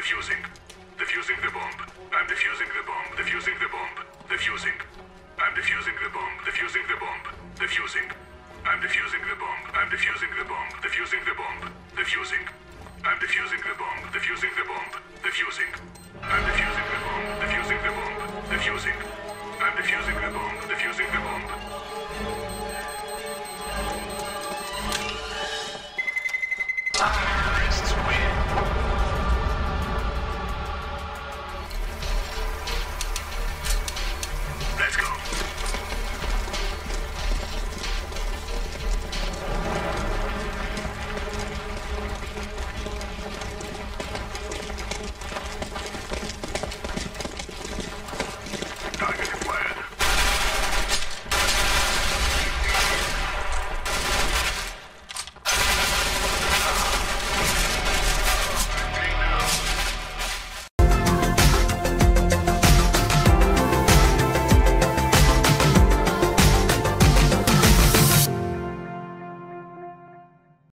Defusing. Defusing the bomb. I'm defusing the bomb. Defusing the bomb. Defusing. I'm defusing the bomb. Defusing the bomb. Defusing. I'm defusing the bomb. I'm defusing the bomb. Defusing the bomb. Defusing. I'm defusing the bomb. Defusing the bomb. Defusing. I'm defusing the bomb. Defusing the bomb. Defusing. I'm defusing the bomb. Defusing the bomb.